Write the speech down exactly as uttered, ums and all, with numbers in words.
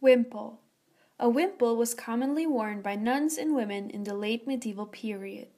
Wimple. A wimple was commonly worn by nuns and women in the late medieval period.